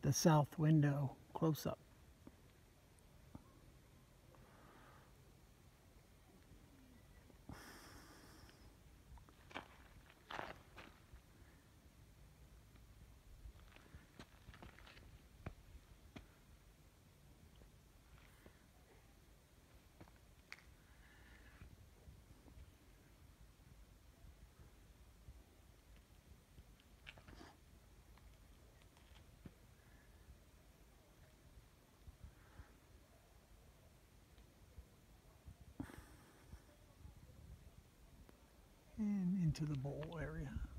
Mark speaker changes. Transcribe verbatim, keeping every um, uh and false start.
Speaker 1: the south window close up. And into the bowl area.